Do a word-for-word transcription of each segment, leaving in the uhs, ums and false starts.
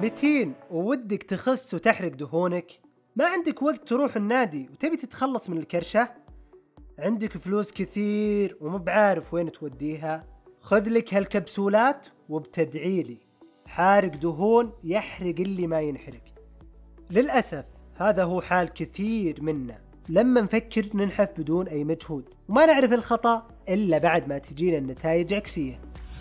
متين وودك تخس وتحرق دهونك؟ ما عندك وقت تروح النادي وتبي تتخلص من الكرشة؟ عندك فلوس كثير ومو بعارف وين توديها؟ خذ لك هالكبسولات وبتدعيلي. حارق دهون يحرق اللي ما ينحرق. للأسف هذا هو حال كثير منا لما نفكر ننحف بدون أي مجهود، وما نعرف الخطأ إلا بعد ما تجينا النتائج عكسية.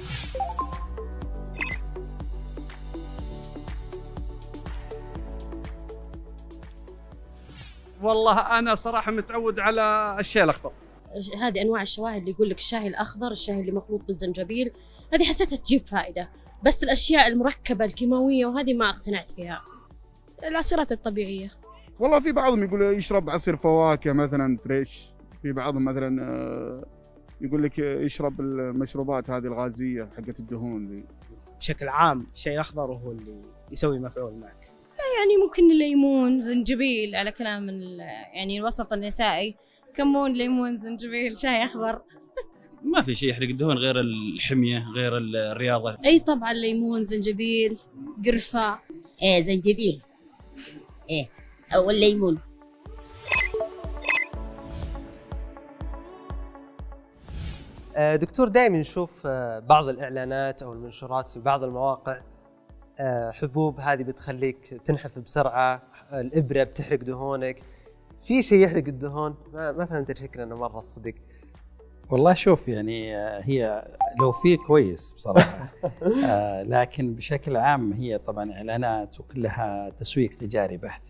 والله أنا صراحة متعود على الشاي الأخضر. هذه أنواع الشواهي اللي يقول لك الشاي الأخضر، الشاي اللي مخلوط بالزنجبيل، هذه حسيتها تجيب فائدة، بس الأشياء المركبة الكيماوية وهذه ما اقتنعت فيها. العصيرات الطبيعية، والله في بعضهم يقول يشرب عصير فواكه مثلا فريش، في بعضهم مثلا يقول لك يشرب المشروبات هذه الغازية حقت الدهون دي. بشكل عام الشاي الأخضر هو اللي يسوي مفعول معك. يعني ممكن الليمون، زنجبيل، على كلام يعني الوسط النسائي، كمون، ليمون، زنجبيل، شاي أخضر. ما في شيء يحرق الدهون غير الحمية، غير الرياضة. أي طبعا ليمون، زنجبيل، قرفة. إيه زنجبيل، إيه أو الليمون. دكتور، دائما نشوف بعض الإعلانات أو المنشورات في بعض المواقع، حبوب هذه بتخليك تنحف بسرعة، الإبرة بتحرق دهونك. في شيء يحرق الدهون؟ ما, ما فهمت الفكرة أنا مرة الصدق. والله شوف، يعني هي لو في كويس بصراحة. آه لكن بشكل عام هي طبعا إعلانات وكلها تسويق تجاري بحت.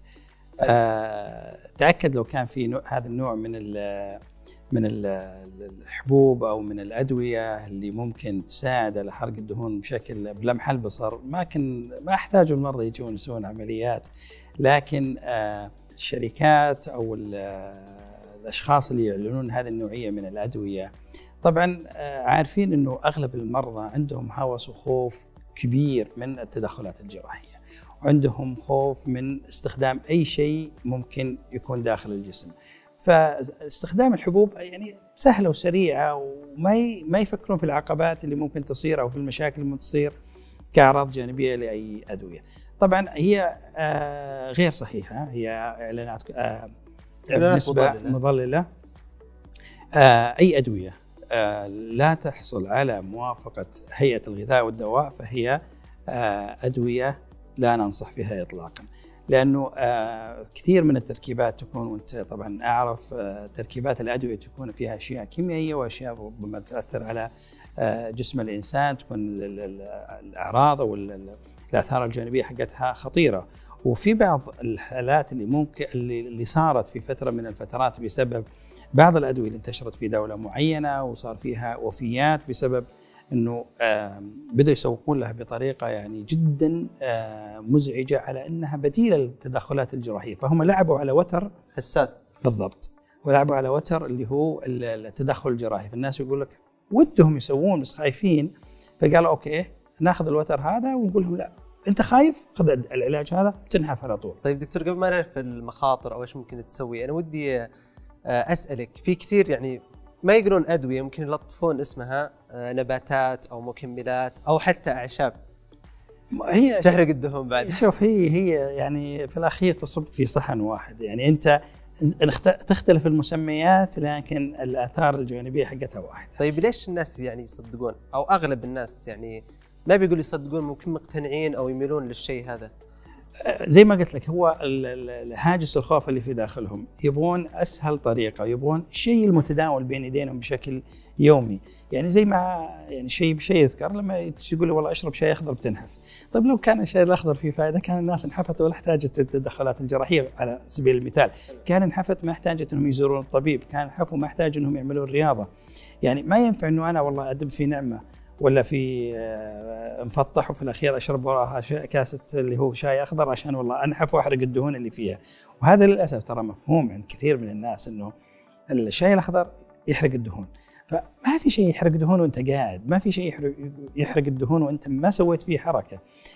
آه تأكد لو كان في نوع هذا النوع من ال من الحبوب أو من الأدوية اللي ممكن تساعد على حرق الدهون بشكل بلمح البصر، ما كان ما احتاجوا المرضى يجون يسوون عمليات. لكن آه الشركات أو الأشخاص اللي يعلنون هذه النوعية من الأدوية طبعا عارفين أنه أغلب المرضى عندهم هوس وخوف كبير من التدخلات الجراحية، وعندهم خوف من استخدام أي شيء ممكن يكون داخل الجسم. فاستخدام الحبوب يعني سهلة وسريعة، وما ما يفكرون في العقبات اللي ممكن تصير أو في المشاكل اللي ممكن تصير كأعراض جانبية لأي أدوية. طبعا هي آه غير صحيحة، هي إعلانات آه بنسبة مضللة. آه أي أدوية آه لا تحصل على موافقة هيئة الغذاء والدواء فهي آه أدوية لا ننصح فيها إطلاقا، لأنه آه كثير من التركيبات تكون، وأنت طبعا أعرف آه تركيبات الأدوية تكون فيها أشياء كيميائية وأشياء ربما تأثر على آه جسم الإنسان، تكون الأعراض أو الآثار الجانبية حقتها خطيرة. وفي بعض الحالات اللي ممكن اللي صارت في فترة من الفترات بسبب بعض الأدوية اللي انتشرت في دولة معينة وصار فيها وفيات بسبب أنه بدأوا يسوقون لها بطريقة يعني جدا مزعجة على أنها بديلة للتدخلات الجراحية، فهم لعبوا على وتر حساس. بالضبط، ولعبوا على وتر اللي هو التدخل الجراحي. فالناس يقول لك ودهم يسوون بس خايفين، فقالوا أوكي ناخذ الوتر هذا ونقول لهم لا، أنت خايف خذ العلاج هذا تنحف على طول. طيب دكتور، قبل ما نعرف المخاطر أو إيش ممكن تسوي، أنا ودي أسألك في كثير يعني ما يقولون أدوية، ممكن يلطفون اسمها نباتات أو مكملات أو حتى أعشاب هي تحرق الدهون بعد. شوف، هي هي يعني في الأخير تصب في صحن واحد، يعني أنت تختلف المسميات لكن الآثار الجانبية حقتها واحدة. طيب ليش الناس يعني يصدقون، أو أغلب الناس يعني ما بيقول يصدقون، ممكن مقتنعين أو يميلون للشيء هذا؟ زي ما قلت لك، هو هاجس الخوف اللي في داخلهم، يبغون أسهل طريقة، يبغون الشيء المتداول بين يدينهم بشكل يومي. يعني زي ما يعني شيء بشيء يذكر، لما يقول لي والله أشرب شاي أخضر بتنحف. طيب لو كان الشاي الأخضر فيه فائدة كان الناس انحفت ولا احتاجت التدخلات الجراحية. على سبيل المثال كان انحفت ما احتاجت أنهم يزورون الطبيب، كان انحفوا ما احتاج أنهم يعملون رياضة. يعني ما ينفع أنه أنا والله أدب في نعمة ولا في مفطح وفي الأخير أشرب وراها كاسة اللي هو شاي أخضر عشان والله أنحف وأحرق الدهون اللي فيها. وهذا للأسف ترى مفهوم عند كثير من الناس أنه الشاي الأخضر يحرق الدهون. فما في شيء يحرق دهون وأنت قاعد، ما في شيء يحرق, يحرق الدهون وأنت ما سويت فيه حركة.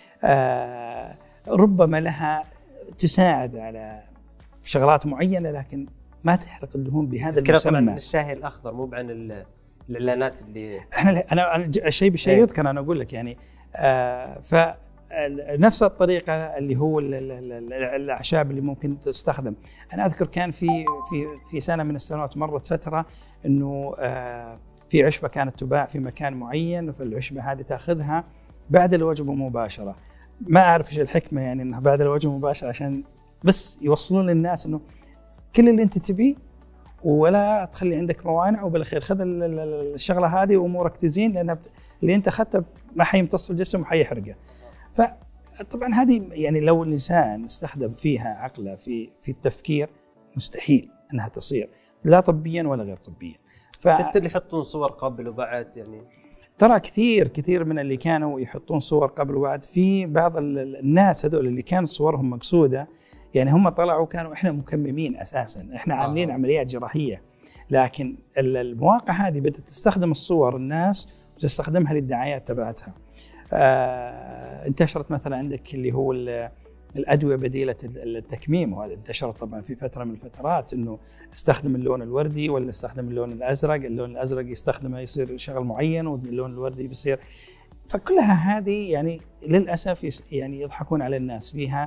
آه ربما لها تساعد على شغلات معينة لكن ما تحرق الدهون بهذا المسمى. عن الشاي الأخضر مو عن الاعلانات اللي احنا انا الشيء بالشيء يذكر. انا اقول لك يعني آه ف نفس الطريقه اللي هو ال ال ال الاعشاب اللي ممكن تستخدم. انا اذكر كان في في في سنه من السنوات مرت فتره انه آه في عشبه كانت تباع في مكان معين، فالعشبه هذه تاخذها بعد الوجبه مباشره. ما اعرف ايش الحكمه يعني انها بعد الوجبه مباشره، عشان بس يوصلون للناس انه كل اللي انت تبيه ولا تخلي عندك موانع، وبالاخير خذ الشغله هذه وامورك تزين، لان اللي انت اخذته ما حيمتص الجسم وحيحرقه. فطبعا هذه يعني لو الانسان استخدم فيها عقله في في التفكير مستحيل انها تصير، لا طبيا ولا غير طبيا. ف... حتى اللي يحطون صور قبل وبعد، يعني ترى كثير كثير من اللي كانوا يحطون صور قبل وبعد، في بعض الناس هذول اللي كانت صورهم مقصوده، يعني هم طلعوا كانوا احنا مكممين اساسا، احنا عاملين آه. عمليات جراحيه، لكن المواقع هذه بدات تستخدم الصور الناس وتستخدمها للدعايات تبعتها. آه انتشرت مثلا عندك اللي هو الادويه بديله التكميم، وهذا انتشرت طبعا في فتره من الفترات، انه استخدم اللون الوردي ولا استخدم اللون الازرق، اللون الازرق يستخدمه يصير شغل معين واللون الوردي بيصير. فكلها هذه يعني للاسف يعني يضحكون على الناس فيها،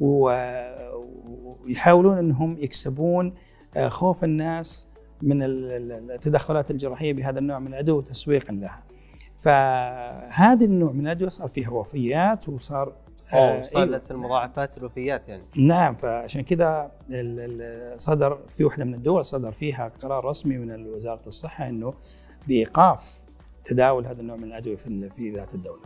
ويحاولون انهم يكسبون خوف الناس من التدخلات الجراحيه بهذا النوع من الادويه تسويقا لها. فهذا النوع من الادويه صار فيها وفيات وصار وصلت المضاعفات الوفيات يعني. نعم، فعشان كذا صدر في واحده من الدول صدر فيها قرار رسمي من وزاره الصحه انه بايقاف تداول هذا النوع من الادويه في في ذات الدوله.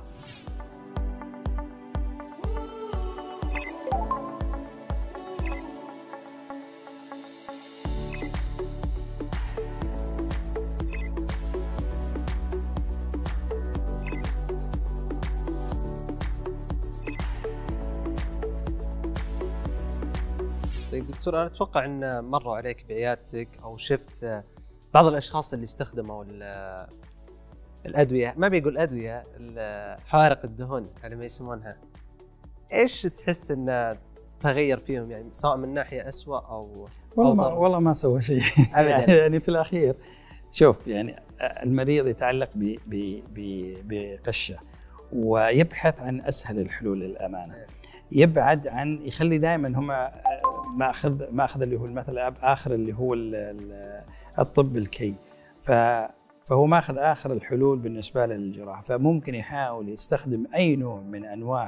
طيب دكتور، أنا أتوقع أن مروا عليك بعيادتك أو شفت بعض الأشخاص اللي استخدموا الأدوية، ما بيقول أدوية، حوارق الدهون على ما يسمونها. إيش تحس أن تغير فيهم، يعني سواء من ناحية أسوأ أو والله ما والله ما سوى شيء أبدا. يعني في الأخير شوف، يعني المريض يتعلق بقشة ويبحث عن أسهل الحلول للأمانة، يبعد عن يخلي دائما هم ما اخذ ما اخذ اللي هو المثل اخر اللي هو الطب الكي، فهو ما اخذ اخر الحلول بالنسبه للجراحه. فممكن يحاول يستخدم اي نوع من انواع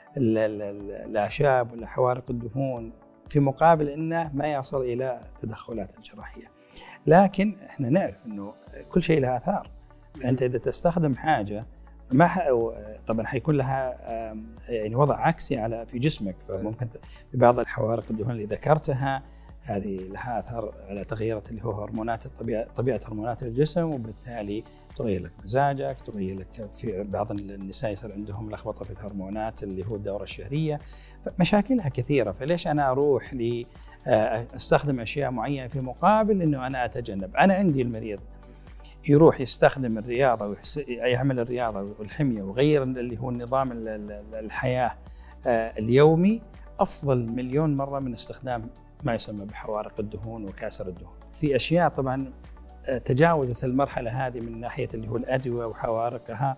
الاعشاب ولا حوارق الدهون في مقابل انه ما يصل الى التدخلات الجراحيه. لكن احنا نعرف انه كل شيء له اثار، فانت اذا تستخدم حاجه ما ح... طبعا حيكون لها يعني وضع عكسي على في جسمك، فممكن في بعض الحوارق الدهون اللي ذكرتها هذه لها اثار على تغيرات اللي هو هرمونات الطبيعه، طبيعه هرمونات الجسم، وبالتالي تغير لك مزاجك، تغير لك في بعض النساء يصير عندهم لخبطه في الهرمونات اللي هو الدوره الشهريه، مشاكلها كثيره. فليش انا اروح لي استخدم اشياء معينه في مقابل انه انا اتجنب؟ انا عندي المريض يروح يستخدم الرياضة ويعمل الرياضة والحمية ويغير اللي هو النظام الحياة اليومي، أفضل مليون مرة من استخدام ما يسمى بحوارق الدهون وكاسر الدهون. في أشياء طبعا تجاوزت المرحلة هذه من ناحية اللي هو الأدوية وحوارقها،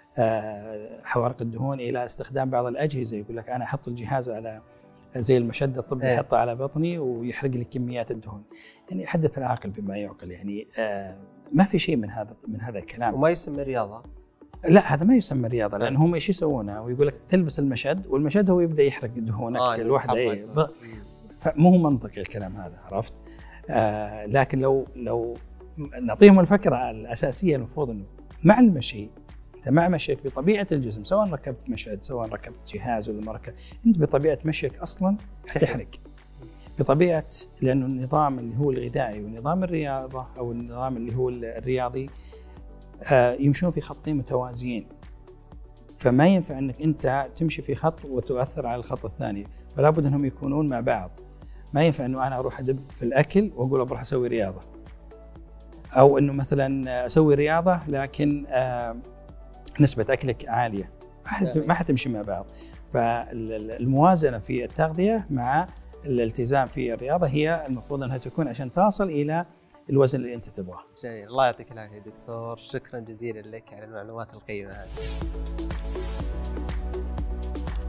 حوارق الدهون، إلى استخدام بعض الأجهزة. يقول لك أنا أحط الجهاز على زي المشدة الطبي يحطه على بطني ويحرق لي كميات الدهون. يعني حدث العاقل بما يعقل، يعني ما في شيء من هذا من هذا الكلام. وما يسمى رياضة؟ لا، هذا ما يسمى رياضة، لأن هم ايش يسوونه؟ ويقول لك تلبس المشد، والمشد هو يبدأ يحرق دهونك آه الواحدة. ايه ب... فمو هو منطقي الكلام هذا، عرفت؟ آه لكن لو لو نعطيهم الفكرة الأساسية، المفروض إنه مع المشي، أنت مع مشيك بطبيعة الجسم، سواء ركبت مشد سواء ركبت جهاز ولا ما ركبت، أنت بطبيعة مشيك أصلاً تحرق بطبيعة، لأنه النظام اللي هو الغذائي ونظام الرياضة أو النظام اللي هو الرياضي آه يمشون في خطين متوازيين، فما ينفع أنك أنت تمشي في خط وتؤثر على الخط الثاني، فلا بد أنهم يكونون مع بعض. ما ينفع أنه أنا أروح أدب في الأكل وأقول بروح أسوي رياضة، أو أنه مثلا أسوي رياضة لكن آه نسبة أكلك عالية، ما حتمشي مع بعض. فالموازنة في التغذية مع الالتزام في الرياضة هي المفروض أنها تكون عشان تصل إلى الوزن اللي أنت تبغاه. جميل، الله يعطيك العافية دكتور، شكرا جزيلا لك على المعلومات القيمة هذه.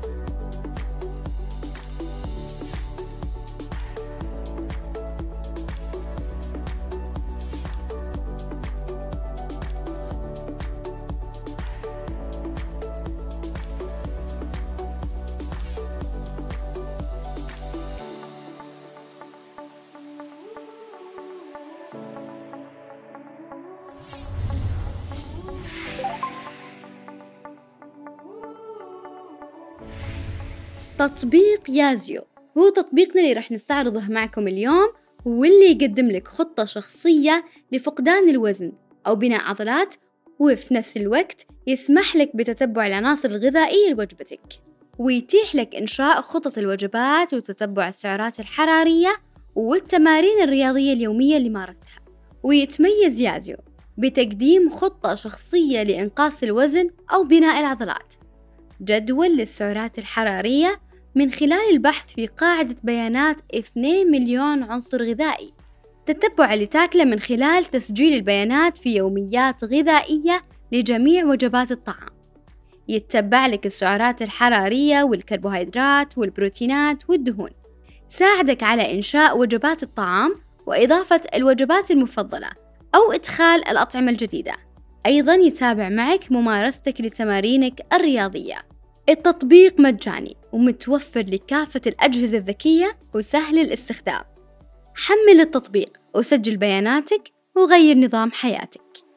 تطبيق يازيو هو تطبيقنا اللي رح نستعرضه معكم اليوم، واللي يقدم لك خطة شخصية لفقدان الوزن أو بناء عضلات، وفي نفس الوقت يسمح لك بتتبع العناصر الغذائية لوجبتك، ويتيح لك إنشاء خطط الوجبات وتتبع السعرات الحرارية والتمارين الرياضية اليومية اللي مارستها. ويتميز يازيو بتقديم خطة شخصية لإنقاص الوزن أو بناء العضلات، جدول للسعرات الحرارية من خلال البحث في قاعدة بيانات اثنين مليون عنصر غذائي، تتبع اللي تاكله من خلال تسجيل البيانات في يوميات غذائية لجميع وجبات الطعام. يتبع لك السعرات الحرارية والكربوهيدرات والبروتينات والدهون، ساعدك على إنشاء وجبات الطعام وإضافة الوجبات المفضلة أو إدخال الأطعمة الجديدة. أيضا يتابع معك ممارستك لتمارينك الرياضية. التطبيق مجاني ومتوفر لكافة الأجهزة الذكية وسهل الاستخدام. حمل التطبيق وسجل بياناتك وغير نظام حياتك.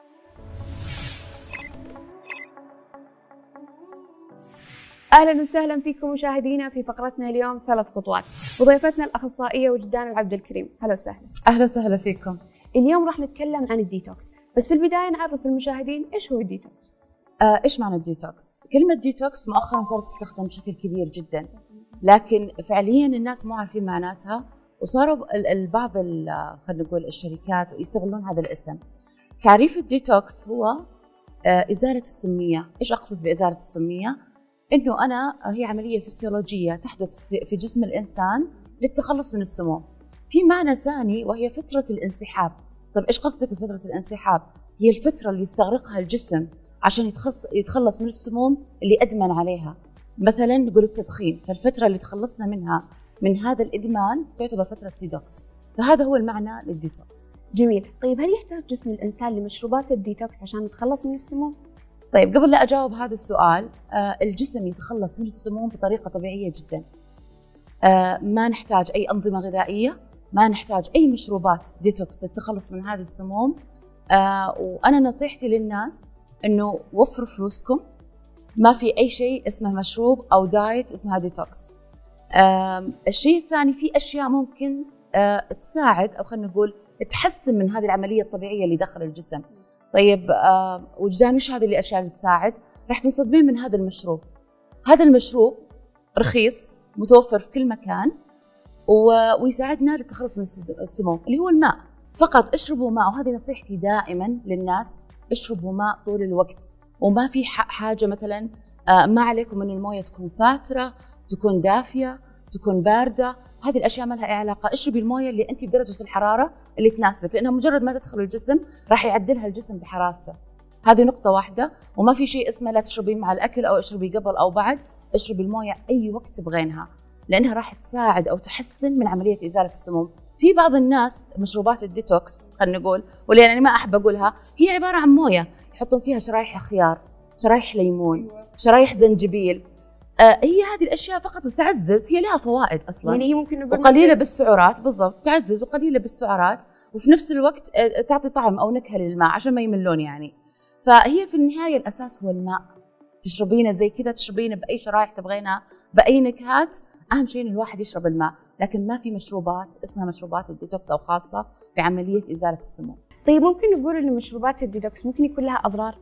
أهلا وسهلا فيكم مشاهدينا في فقرتنا اليوم ثلاث خطوات، وضيفتنا الأخصائية وجدان العبد الكريم. أهلا وسهلا. أهلا وسهلا فيكم. اليوم راح نتكلم عن الديتوكس، بس في البداية نعرف المشاهدين إيش هو الديتوكس. آه، إيش معنى الديتوكس؟ كلمة ديتوكس مؤخرا صارت تستخدم بشكل كبير جدا، لكن فعليا الناس مو عارفين معناتها، وصاروا البعض خلينا نقول الشركات يستغلون هذا الاسم. تعريف الديتوكس هو آه إزالة السمية. إيش أقصد بإزالة السمية؟ إنه أنا هي عملية فسيولوجية تحدث في جسم الإنسان للتخلص من السموم. في معنى ثاني وهي فترة الانسحاب. طب إيش قصدك بفترة الانسحاب؟ هي الفترة اللي يستغرقها الجسم عشان يتخلص من السموم اللي أدمن عليها. مثلا نقول التدخين، فالفترة اللي تخلصنا منها من هذا الإدمان تعتبر فترة ديتوكس، فهذا هو المعنى للديتوكس. جميل. طيب هل يحتاج جسم الإنسان لمشروبات الديتوكس عشان يتخلص من السموم؟ طيب قبل لا أجاوب هذا السؤال، آه الجسم يتخلص من السموم بطريقة طبيعية جدا. آه ما نحتاج أي أنظمة غذائية، ما نحتاج أي مشروبات ديتوكس للتخلص من هذه السموم. آه وأنا نصيحتي للناس إنه وفروا فلوسكم، ما في أي شيء اسمه مشروب أو دايت اسمها ديتوكس. آه الشيء الثاني، في أشياء ممكن آه تساعد أو خلينا نقول تحسن من هذه العملية الطبيعية اللي داخل الجسم. طيب آه وجدان وش هذه الأشياء اللي تساعد؟ راح تنصدمين من هذا المشروب. هذا المشروب رخيص متوفر في كل مكان ويساعدنا للتخلص من السموم، اللي هو الماء. فقط اشربوا ماء، وهذه نصيحتي دائما للناس، اشربوا ماء طول الوقت. وما في حاجة مثلا آه ما عليكم من الموية تكون فاترة، تكون دافية، تكون باردة، هذه الأشياء ما لها أي علاقة. اشربي الموية اللي أنت بدرجة الحرارة اللي تناسبك، لأنها مجرد ما تدخل الجسم راح يعدلها الجسم بحرارته. هذه نقطة واحدة. وما في شيء اسمه لا تشربي مع الأكل أو اشربي قبل أو بعد، اشربي الموية أي وقت تبغينها، لأنها راح تساعد أو تحسن من عملية إزالة السموم. في بعض الناس مشروبات الديتوكس خلينا نقول، واللي أنا ما أحب أقولها، هي عبارة عن موية يحطون فيها شرايح خيار، شرايح ليمون، شرايح زنجبيل. آه هي هذه الأشياء فقط تعزز، هي لها فوائد أصلا، يعني هي ممكن نقول وقليلة بالسعرات. بالضبط، تعزز وقليلة بالسعرات، وفي نفس الوقت آه تعطي طعم أو نكهة للماء عشان ما يملون يعني. فهي في النهاية الأساس هو الماء. تشربينه زي كذا، تشربينه بأي شرايح تبغينها، بأي نكهات، أهم شيء إن الواحد يشرب الماء. لكن ما في مشروبات اسمها مشروبات الديتوكس أو خاصة بعملية إزالة السموم. طيب ممكن نقول إن مشروبات الديتوكس ممكن يكون لها أضرار؟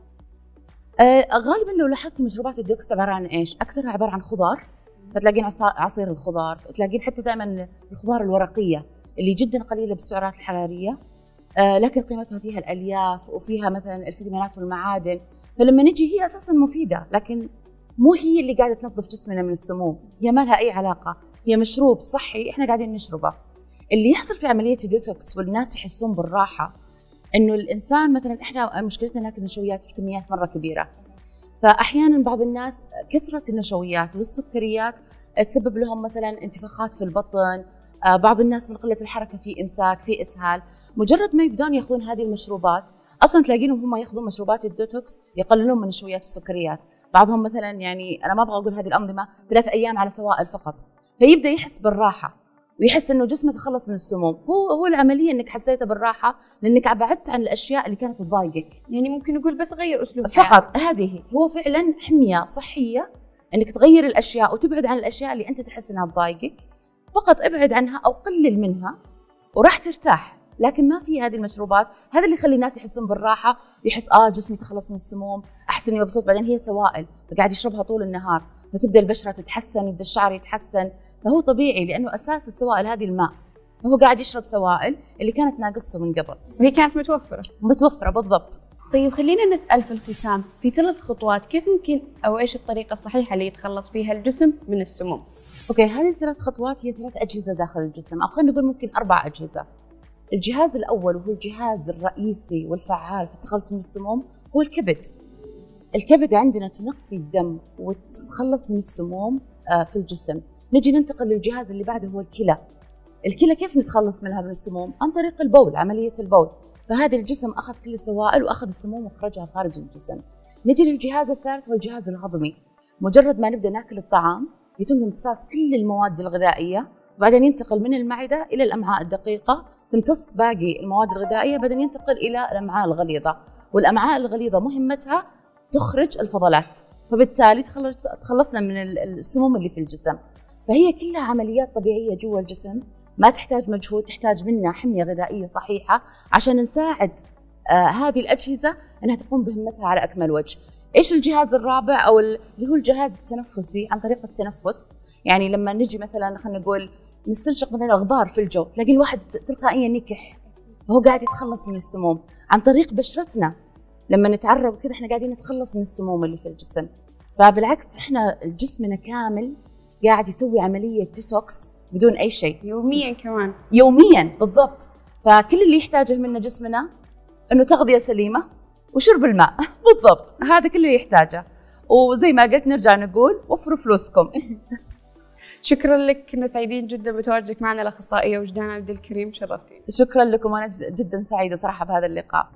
آه غالبا لو لاحظت مشروبات الديتوكس عبارة عن إيش؟ أكثرها عبارة عن خضار، فتلاقين عصير الخضار، تلاقين حتى دائما الخضار الورقية اللي جدا قليلة بالسعرات الحرارية، آه لكن قيمتها فيها الألياف وفيها مثلا الفيتامينات والمعادن. فلما نجي هي أساسا مفيدة، لكن مو هي اللي قاعدة تنظف جسمنا من السموم، هي ما لها أي علاقة. هي مشروب صحي إحنا قاعدين نشربه. اللي يحصل في عملية الديتوكس والناس يحسون بالراحة، إنه الإنسان مثلا إحنا مشكلتنا ناكل نشويات في كميات مرة كبيرة، فأحيانا بعض الناس كثرة النشويات والسكريات تسبب لهم مثلا انتفاخات في البطن. آه بعض الناس من قلة الحركة في إمساك، في إسهال. مجرد ما يبدون يأخذون هذه المشروبات، أصلا تلاقينهم هم يأخذون مشروبات الديتوكس يقللون من النشويات والسكريات. بعضهم مثلا، يعني أنا ما أبغى أقول هذه الأنظمة، ثلاث أيام على سوائل فقط، فيبدأ يحس بالراحة ويحس إنه جسمه تخلص من السموم. هو هو العملية إنك حسيته بالراحة لأنك بعدت عن الأشياء اللي كانت تضايقك. يعني ممكن نقول بس غير أسلوب فقط. هذه هو فعلا حمية صحية انك تغير الاشياء وتبعد عن الاشياء اللي انت تحس انها تضايقك، فقط ابعد عنها او قلل منها وراح ترتاح. لكن ما في هذه المشروبات، هذا اللي يخلي الناس يحسون بالراحه، يحس اه جسمي تخلص من السموم، احس اني مبسوط. بعدين هي سوائل فقاعد يشربها طول النهار، فتبدا البشره تتحسن، يبدا الشعر يتحسن، فهو طبيعي لانه اساس السوائل هذه الماء، فهو قاعد يشرب سوائل اللي كانت ناقصته من قبل وهي كانت متوفره متوفره بالضبط. طيب خلينا نسال في الختام، في ثلاث خطوات كيف ممكن او ايش الطريقه الصحيحه اللي يتخلص فيها الجسم من السموم؟ اوكي، هذه الثلاث خطوات هي ثلاث اجهزه داخل الجسم، او خلينا نقول ممكن اربع اجهزه. الجهاز الاول وهو الجهاز الرئيسي والفعال في التخلص من السموم هو الكبد. الكبد عندنا تنقي الدم وتتخلص من السموم في الجسم. نجي ننتقل للجهاز اللي بعده هو الكلى. الكلى كيف نتخلص منها من السموم؟ عن طريق البول، عمليه البول. فهذا الجسم اخذ كل السوائل واخذ السموم وخرجها خارج الجسم. نجي للجهاز الثالث هو الجهاز الهضمي. مجرد ما نبدا ناكل الطعام يتم امتصاص كل المواد الغذائيه، وبعدين ينتقل من المعده الى الامعاء الدقيقه، تمتص باقي المواد الغذائيه، بعدين ينتقل الى الامعاء الغليظه، والامعاء الغليظه مهمتها تخرج الفضلات، فبالتالي تخلصنا من السموم اللي في الجسم. فهي كلها عمليات طبيعيه جوا الجسم، ما تحتاج مجهود، تحتاج منا حميه غذائيه صحيحه عشان نساعد آه هذه الاجهزه انها تقوم بمهمتها على اكمل وجه. ايش الجهاز الرابع او اللي هو الجهاز التنفسي؟ عن طريق التنفس. يعني لما نجي مثلا خلينا نقول نستنشق مثلا غبار في الجو، تلاقي الواحد تلقائيا نكح، فهو قاعد يتخلص من السموم. عن طريق بشرتنا لما نتعرض كذا احنا قاعدين نتخلص من السموم اللي في الجسم. فبالعكس احنا جسمنا كامل قاعد يسوي عمليه ديتوكس بدون اي شيء، يوميا كمان يوميا بالضبط. فكل اللي يحتاجه منا جسمنا انه تغذيه سليمه وشرب الماء بالضبط، هذا كله يحتاجه. وزي ما قلت نرجع نقول وفروا فلوسكم. شكرا لك، كنا سعيدين جدا بتواجدك معنا الاخصائيه وجدان عبد الكريم، شرفتينا. شكرا لكم، وانا جدا سعيده صراحه بهذا اللقاء.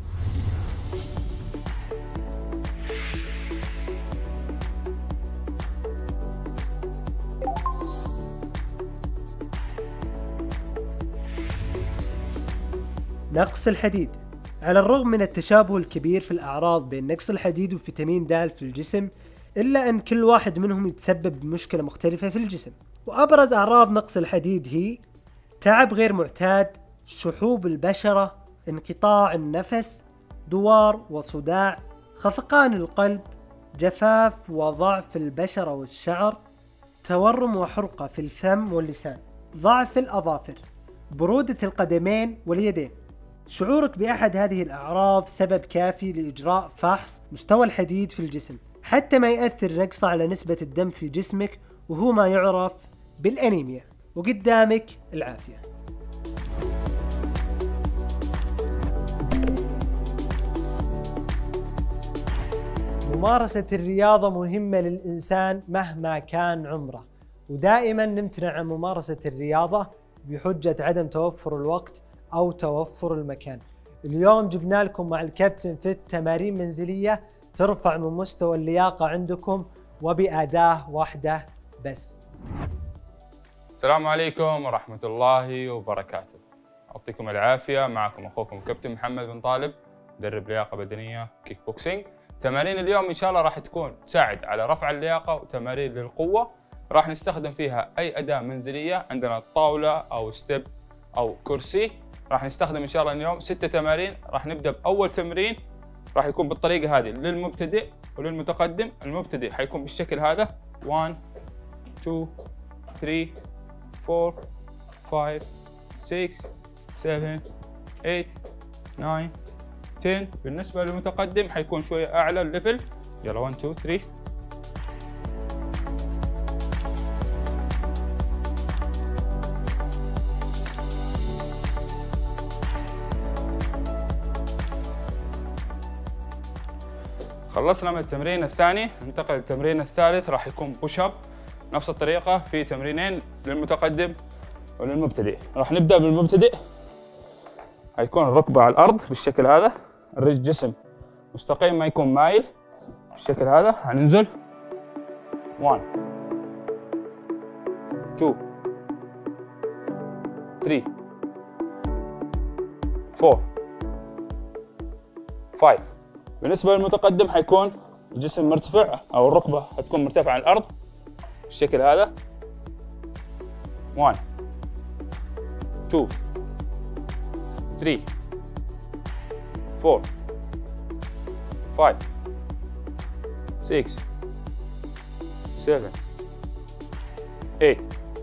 نقص الحديد. على الرغم من التشابه الكبير في الأعراض بين نقص الحديد وفيتامين د في الجسم، إلا أن كل واحد منهم يتسبب بمشكلة مختلفة في الجسم. وأبرز أعراض نقص الحديد هي تعب غير معتاد، شحوب البشرة، انقطاع النفس، دوار وصداع، خفقان القلب، جفاف وضعف البشرة والشعر، تورم وحرقة في الفم واللسان، ضعف الأظافر، برودة القدمين واليدين. شعورك بأحد هذه الأعراض سبب كافي لإجراء فحص مستوى الحديد في الجسم، حتى ما يأثر نقصه على نسبة الدم في جسمك، وهو ما يعرف بالأنيميا. وقدامك العافية. ممارسة الرياضة مهمة للإنسان مهما كان عمره، ودائما نمتنع عن ممارسة الرياضة بحجة عدم توفر الوقت أو توفر المكان. اليوم جبنا لكم مع الكابتن فت تمارين منزلية ترفع من مستوى اللياقة عندكم وبأداة واحدة بس. السلام عليكم ورحمة الله وبركاته. يعطيكم العافية، معكم أخوكم كابتن محمد بن طالب، مدرب لياقة بدنية كيك بوكسينج. تمارين اليوم إن شاء الله راح تكون تساعد على رفع اللياقة وتمارين للقوة. راح نستخدم فيها أي أداة منزلية، عندنا طاولة أو ستيب أو كرسي. راح نستخدم إن شاء الله اليوم ستة تمارين. راح نبدأ بأول تمرين، راح يكون بالطريقة هذه للمبتدئ وللمتقدم. المبتدئ حيكون بالشكل هذا واحد اثنين ثلاثة أربعة خمسة ستة سبعة ثمانية تسعة عشرة. بالنسبة للمتقدم حيكون شوية أعلى الليفل. يلا واحد اثنين ثلاثة. خلصنا من التمرين الثاني، ننتقل للتمرين الثالث. راح يكون بوش اب نفس الطريقة، في تمرينين للمتقدم وللمبتدئ. راح نبدأ بالمبتدئ، هيكون الركبة على الأرض بالشكل هذا، الرجل جسم مستقيم ما يكون مايل بالشكل هذا. هننزل واحد اثنين ثلاثة أربعة خمسة. بالنسبة للمتقدم حيكون الجسم مرتفع أو الركبة هتكون مرتفعة عن الأرض بالشكل هذا. واحد اثنين ثلاثة أربعة خمسة ستة سبعة ثمانية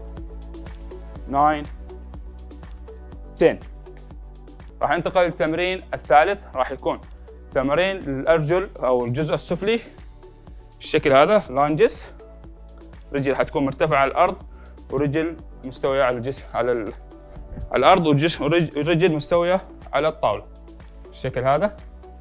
تسعة عشرة. راح ننتقل للتمرين الثالث، راح يكون تمرين الأرجل أو الجزء السفلي بالشكل هذا، لانجز. رجل حتكون مرتفعة على الأرض ورجل مستوية على الجسم على ال... على الأرض، والجسم والرجل مستوية على الطاولة بالشكل هذا.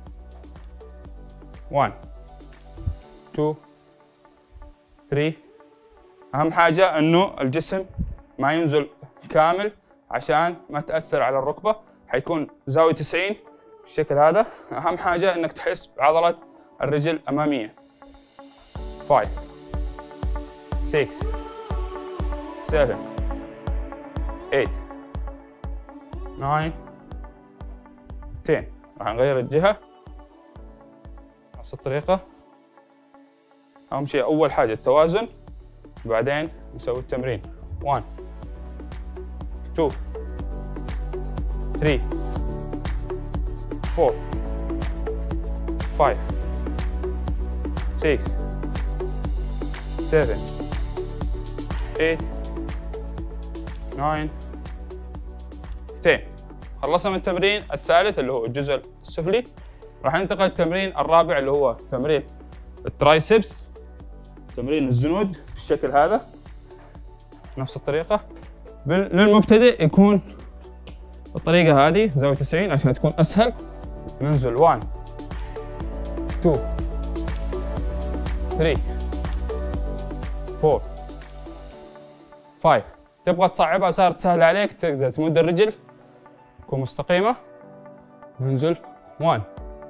واحد اثنين ثلاثة. أهم حاجة إنه الجسم ما ينزل كامل عشان ما تأثر على الركبة، حيكون زاوية تسعين بالشكل هذا. أهم حاجة إنك تحس بعضلة الرجل الأمامية. خمسة ستة سبعة ثمانية تسعة عشرة. راح نغير الجهة نفس الطريقة. أهم شيء أول حاجة التوازن، بعدين نسوي التمرين. واحد اثنين ثلاثة أربعة خمسة ستة سبعة ثمانية تسعة عشرة. خلصنا من التمرين الثالث اللي هو الجزء السفلي. راح ننتقل للتمرين الرابع اللي هو تمرين الترايسبس، تمرين الزنود بالشكل هذا نفس الطريقة. للمبتدئ يكون بالطريقة هذه زاوية تسعين عشان تكون أسهل. ننزل واحد اثنين ثلاثة أربعة خمسة. تبغى تصعبها صارت سهلة عليك، تقدر تمد الرجل تكون مستقيمة. ننزل واحد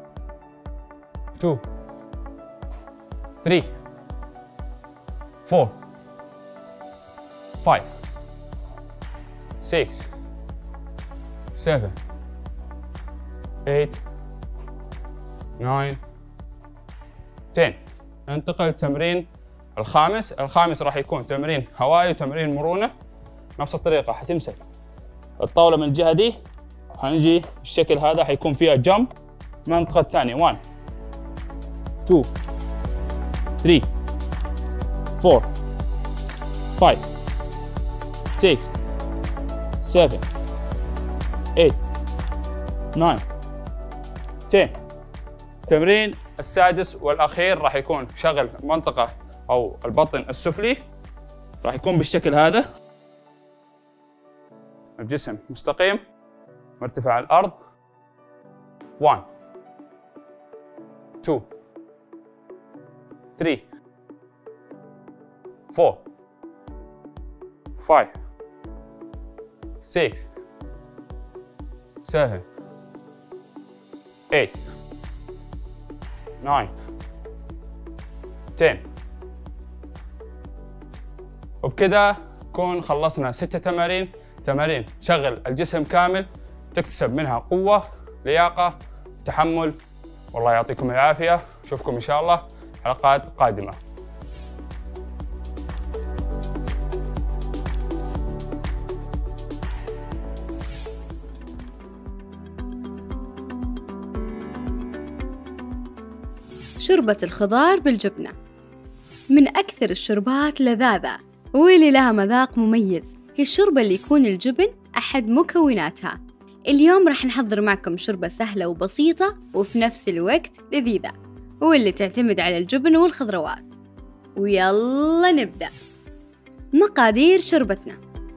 اثنين ثلاثة أربعة خمسة ستة سبعة ثمانية تسعة عشرة. ننتقل للتمرين الخامس. الخامس راح يكون تمرين هوائي وتمرين مرونة. نفس الطريقة حتمسك الطاولة من الجهة دي، حنجي بالشكل هذا، حيكون فيها جمب. المنطقة الثانية واحد اثنين ثلاثة أربعة خمسة ستة سبعة ثمانية تسعة عشرة. التمرين السادس والأخير راح يكون شغل منطقة أو البطن السفلي. راح يكون بالشكل هذا، الجسم مستقيم مرتفع على الأرض. واحد اثنين ثلاثة أربعة خمسة ستة سبعة ثمانية تسعة عشرة. وبكذا نكون خلصنا ستة تمارين، تمارين تشغل الجسم كامل، تكتسب منها قوة، لياقة، تحمل. والله يعطيكم العافية، أشوفكم إن شاء الله حلقات قادمة. شوربة الخضار بالجبنة من أكثر الشوربات لذاذة واللي لها مذاق مميز. هي الشوربة اللي يكون الجبن أحد مكوناتها. اليوم راح نحضر معكم شوربة سهلة وبسيطة وفي نفس الوقت لذيذة، واللي تعتمد على الجبن والخضروات. ويلا نبدأ. مقادير شوربتنا: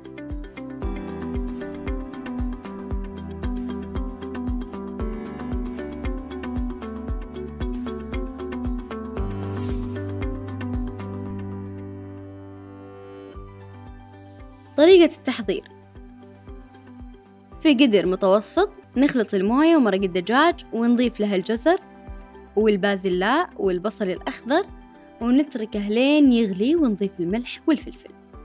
طريقة التحضير: في قدر متوسط نخلط الموية ومرق الدجاج ونضيف لها الجزر والبازلاء والبصل الأخضر ونتركه لين يغلي، ونضيف الملح والفلفل.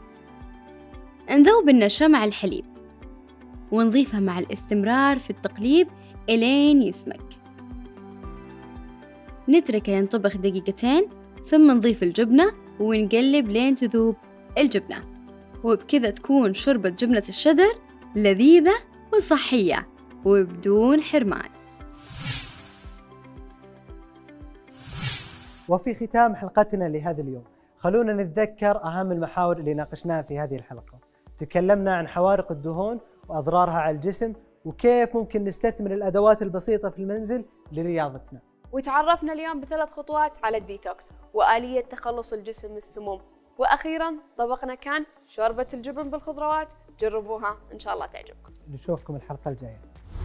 نذوب النشا مع الحليب ونضيفها مع الاستمرار في التقليب إلين يسمك. نتركه ينطبخ دقيقتين، ثم نضيف الجبنة ونقلب لين تذوب الجبنة. وبكذا تكون شوربة جبنة الشدر لذيذة وصحية وبدون حرمان. وفي ختام حلقتنا لهذا اليوم خلونا نتذكر أهم المحاور اللي ناقشناها في هذه الحلقة. تكلمنا عن حوارق الدهون وأضرارها على الجسم، وكيف ممكن نستثمر الأدوات البسيطة في المنزل لرياضتنا. وتعرفنا اليوم بثلاث خطوات على الديتوكس وآلية تخلص الجسم من السموم. وأخيرا طبقنا كان شوربة الجبن بالخضروات، جربوها إن شاء الله تعجبكم. نشوفكم الحلقة الجاية.